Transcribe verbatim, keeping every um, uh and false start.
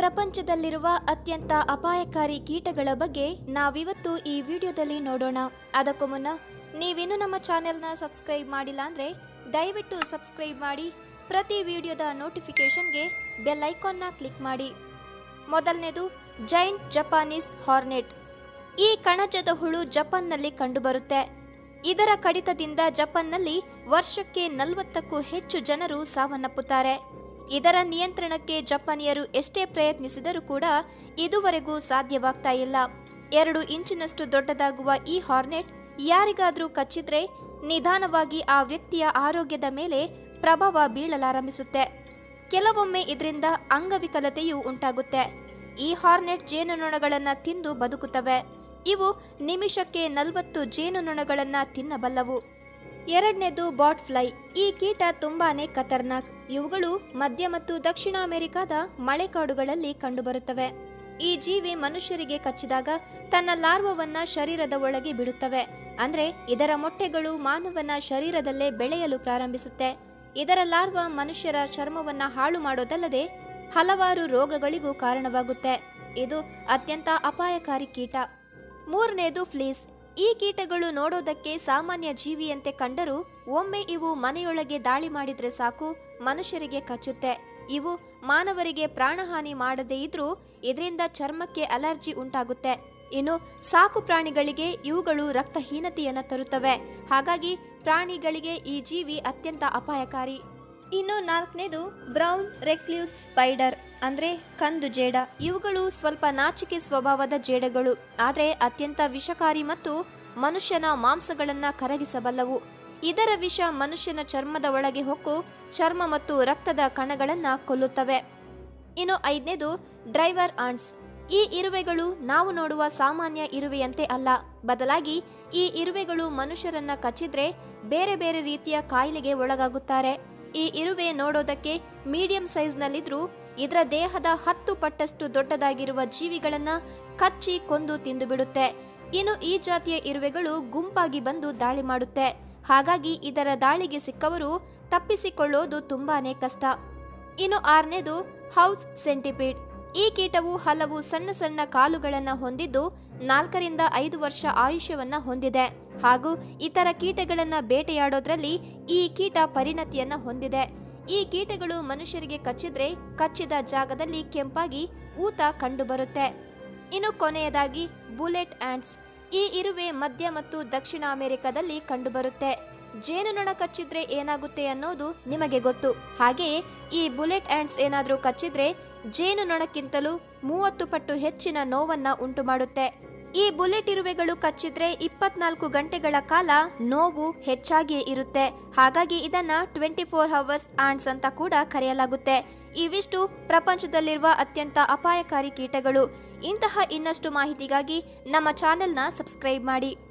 ಪ್ರಪಂಚದಲ್ಲಿರುವ ಅತ್ಯಂತ ಅಪಾಯಕಾರಿ ಕೀಟಗಳ ಬಗ್ಗೆ ನಾವಿವತ್ತು ಈ ವಿಡಿಯೋದಲ್ಲಿ ನೋಡೋಣ. ಅದಕ್ಕೂ ಮುನ್ನ ನೀವಿನ್ನೂ ನಮ್ಮ ಚಾನೆಲ್ನ ಸಬ್ಸ್ಕ್ರೈಬ್ ಮಾಡಿಲ್ಲ ಅಂದರೆ ದಯವಿಟ್ಟು ಸಬ್ಸ್ಕ್ರೈಬ್ ಮಾಡಿ, ಪ್ರತಿ ವಿಡಿಯೋದ ನೋಟಿಫಿಕೇಷನ್ಗೆ ಬೆಲ್ ಐಕಾನ್ನ ಕ್ಲಿಕ್ ಮಾಡಿ. ಮೊದಲನೇದು ಜೈಂಟ್ ಜಪಾನೀಸ್ ಹಾರ್ನೆಟ್. ಈ ಕಣಜದ ಹುಳು ಜಪಾನ್ನಲ್ಲಿ ಕಂಡುಬರುತ್ತೆ. ಇದರ ಕಡಿತದಿಂದ ಜಪಾನ್ನಲ್ಲಿ ವರ್ಷಕ್ಕೆ ನಲವತ್ತಕ್ಕೂ ಹೆಚ್ಚು ಜನರು ಸಾವನ್ನಪ್ಪುತ್ತಾರೆ. ಇದರ ನಿಯಂತ್ರಣಕ್ಕೆ ಜಪಾನಿಯರು ಎಷ್ಟೇ ಪ್ರಯತ್ನಿಸಿದರೂ ಕೂಡ ಇದುವರೆಗೂ ಸಾಧ್ಯವಾಗ್ತಾ ಇಲ್ಲ. ಎರಡು ಇಂಚಿನಷ್ಟು ದೊಡ್ಡದಾಗುವ ಈ ಹಾರ್ನೆಟ್ ಯಾರಿಗಾದರೂ ಕಚ್ಚಿದ್ರೆ ನಿಧಾನವಾಗಿ ಆ ವ್ಯಕ್ತಿಯ ಆರೋಗ್ಯದ ಮೇಲೆ ಪ್ರಭಾವ ಬೀಳಲಾರಂಭಿಸುತ್ತೆ. ಕೆಲವೊಮ್ಮೆ ಇದರಿಂದ ಅಂಗವಿಕಲತೆಯೂ ಉಂಟಾಗುತ್ತೆ. ಈ ಹಾರ್ನೆಟ್ ಜೇನುನೊಣಗಳನ್ನು ತಿಂದು ಬದುಕುತ್ತವೆ. ಇವು ನಿಮಿಷಕ್ಕೆ ನಲವತ್ತು ಜೇನುನೊಣಗಳನ್ನು ತಿನ್ನಬಲ್ಲವು. ಎರಡನೇದು ಬಾಟ್ ಫ್ಲೈ. ಈ ಕೀಟ ತುಂಬಾನೇ ಖತರ್ನಾಕ್. ಇವುಗಳು ಮಧ್ಯ ಮತ್ತು ದಕ್ಷಿಣ ಅಮೆರಿಕಾದ ಮಳೆಕಾಡುಗಳಲ್ಲಿ ಕಂಡುಬರುತ್ತವೆ. ಈ ಜೀವಿ ಮನುಷ್ಯರಿಗೆ ಕಚ್ಚಿದಾಗ ತನ್ನ ಲಾರ್ವವನ್ನ ಶರೀರದ ಒಳಗೆ ಬಿಡುತ್ತವೆ. ಅಂದ್ರೆ ಇದರ ಮೊಟ್ಟೆಗಳು ಮಾನವನ ಶರೀರದಲ್ಲೇ ಬೆಳೆಯಲು ಪ್ರಾರಂಭಿಸುತ್ತೆ. ಇದರ ಲಾರ್ವ ಮನುಷ್ಯರ ಚರ್ಮವನ್ನ ಹಾಳು ಮಾಡೋದಲ್ಲದೆ ಹಲವಾರು ರೋಗಗಳಿಗೂ ಕಾರಣವಾಗುತ್ತೆ. ಇದು ಅತ್ಯಂತ ಅಪಾಯಕಾರಿ ಕೀಟ. ಮೂರನೇದು ಫ್ಲೀಸ್. ಈ ಕೀಟಗಳು ನೋಡೋದಕ್ಕೆ ಸಾಮಾನ್ಯ ಜೀವಿಯಂತೆ ಕಂಡರೂ ಒಮ್ಮೆ ಇವು ಮನೆಯೊಳಗೆ ದಾಳಿ ಮಾಡಿದ್ರೆ ಸಾಕು ಮನುಷ್ಯರಿಗೆ ಕಚ್ಚುತ್ತೆ. ಇವು ಮಾನವರಿಗೆ ಪ್ರಾಣಹಾನಿ ಮಾಡದೇ ಇದ್ರೂ ಇದರಿಂದ ಚರ್ಮಕ್ಕೆ ಅಲರ್ಜಿ ಉಂಟಾಗುತ್ತೆ. ಇನ್ನು ಸಾಕು ಪ್ರಾಣಿಗಳಿಗೆ ಇವುಗಳು ರಕ್ತಹೀನತೆಯನ್ನು ತರುತ್ತವೆ. ಹಾಗಾಗಿ ಪ್ರಾಣಿಗಳಿಗೆ ಈ ಜೀವಿ ಅತ್ಯಂತ ಅಪಾಯಕಾರಿ. ಇನ್ನು ನಾಲ್ಕನೇದು ಬ್ರೌನ್ ರೆಕ್ಲ್ಯೂಸ್ ಸ್ಪೈಡರ್ ಅಂದ್ರೆ ಕಂದು ಜೇಡ. ಇವುಗಳು ಸ್ವಲ್ಪ ನಾಚಿಕೆ ಸ್ವಭಾವದ ಜೇಡಗಳು, ಆದರೆ ಅತ್ಯಂತ ವಿಷಕಾರಿ ಮತ್ತು ಮನುಷ್ಯನ ಮಾಂಸಗಳನ್ನ ಕರಗಿಸಬಲ್ಲವು. ಇದರ ವಿಷ ಮನುಷ್ಯನ ಚರ್ಮದ ಒಳಗೆ ಹೊಕ್ಕು ಚರ್ಮ ಮತ್ತು ರಕ್ತದ ಕಣಗಳನ್ನ ಕೊಲ್ಲುತ್ತವೆ. ಇನ್ನು ಐದನೇದು ಡ್ರೈವರ್ ಆಂಟ್ಸ್. ಈ ಇರುವೆಗಳು ನಾವು ನೋಡುವ ಸಾಮಾನ್ಯ ಇರುವೆಯಂತೆ ಅಲ್ಲ. ಬದಲಾಗಿ ಈ ಇರುವೆಗಳು ಮನುಷ್ಯರನ್ನ ಕಚ್ಚಿದ್ರೆ ಬೇರೆ ಬೇರೆ ರೀತಿಯ ಕಾಯಿಲೆಗೆ ಒಳಗಾಗುತ್ತಾರೆ. ಈ ಇರುವೆ ನೋಡೋದಕ್ಕೆ ಮೀಡಿಯಂ ಸೈಜ್ನಲ್ಲಿದ್ರೂ ಇದರ ದೇಹದ ಹತ್ತು ಪಟ್ಟಷ್ಟು ದೊಡ್ಡದಾಗಿರುವ ಜೀವಿಗಳನ್ನ ಕಚ್ಚಿ ಕೊಂದು ತಿಂದು ಬಿಡುತ್ತೆ. ಇನ್ನು ಈ ಜಾತಿಯ ಇರುವೆಗಳು ಗುಂಪಾಗಿ ಬಂದು ದಾಳಿ ಮಾಡುತ್ತೆ. ಹಾಗಾಗಿ ಇದರ ದಾಳಿಗೆ ಸಿಕ್ಕವರು ತಪ್ಪಿಸಿಕೊಳ್ಳೋದು ತುಂಬಾನೇ ಕಷ್ಟ. ಇನ್ನು ಆರನೇದು ಹೌಸ್ ಸೆಂಟಿಪೀಡ್. ಈ ಕೀಟವು ಹಲವು ಸಣ್ಣ ಸಣ್ಣ ಕಾಲುಗಳನ್ನು ಹೊಂದಿದ್ದು ನಾಲ್ಕರಿಂದ ಐದು ವರ್ಷ ಆಯುಷ್ಯವನ್ನ ಹೊಂದಿದೆ. ಹಾಗೂ ಇತರ ಕೀಟಗಳನ್ನ ಬೇಟೆಯಾಡೋದ್ರಲ್ಲಿ ಈ ಕೀಟ ಪರಿಣತಿಯನ್ನ ಹೊಂದಿದೆ. ಈ ಕೀಟಗಳು ಮನುಷ್ಯರಿಗೆ ಕಚ್ಚಿದ್ರೆ ಕಚ್ಚಿದ ಜಾಗದಲ್ಲಿ ಕೆಂಪಾಗಿ ಊತ ಕಂಡುಬರುತ್ತೆ. ಇನ್ನು ಕೊನೆಯದಾಗಿ ಬುಲೆಟ್ ಆಂಟ್ಸ್. ಈ ಇರುವೆ ಮಧ್ಯ ಮತ್ತು ದಕ್ಷಿಣ ಅಮೆರಿಕದಲ್ಲಿ ಕಂಡುಬರುತ್ತೆ. ಜೇನುನೊಣ ಕಚ್ಚಿದ್ರೆ ಏನಾಗುತ್ತೆ ಅನ್ನೋದು ನಿಮಗೆ ಗೊತ್ತು. ಹಾಗೆಯೇ ಈ ಬುಲೆಟ್ ಆಂಟ್ಸ್ ಏನಾದರೂ ಕಚ್ಚಿದ್ರೆ ಜೇನುನೊಣಕ್ಕಿಂತಲೂ ಮೂವತ್ತು ಪಟ್ಟು ಹೆಚ್ಚಿನ ನೋವನ್ನ ಉಂಟು ಮಾಡುತ್ತೆ. ಈ ಬುಲೆಟ್ ಇರುವೆಗಳು ಕಚ್ಚಿದ್ರೆ ಇಪ್ಪತ್ನಾಲ್ಕು ಗಂಟೆಗಳ ಕಾಲ ನೋವು ಹೆಚ್ಚಾಗಿಯೇ ಇರುತ್ತೆ. ಹಾಗಾಗಿ ಇದನ್ನ ಟ್ವೆಂಟಿ ಫೋರ್ ಹವರ್ಸ್ ಆಂಟ್ಸ್ ಅಂತ ಕೂಡ ಕರೆಯಲಾಗುತ್ತೆ. ಇವಿಷ್ಟು ಪ್ರಪಂಚದಲ್ಲಿರುವ ಅತ್ಯಂತ ಅಪಾಯಕಾರಿ ಕೀಟಗಳು. ಇಂತಹ ಇನ್ನಷ್ಟು ಮಾಹಿತಿಗಾಗಿ ನಮ್ಮ ಚಾನೆಲ್ನ ಸಬ್ಸ್ಕ್ರೈಬ್ ಮಾಡಿ.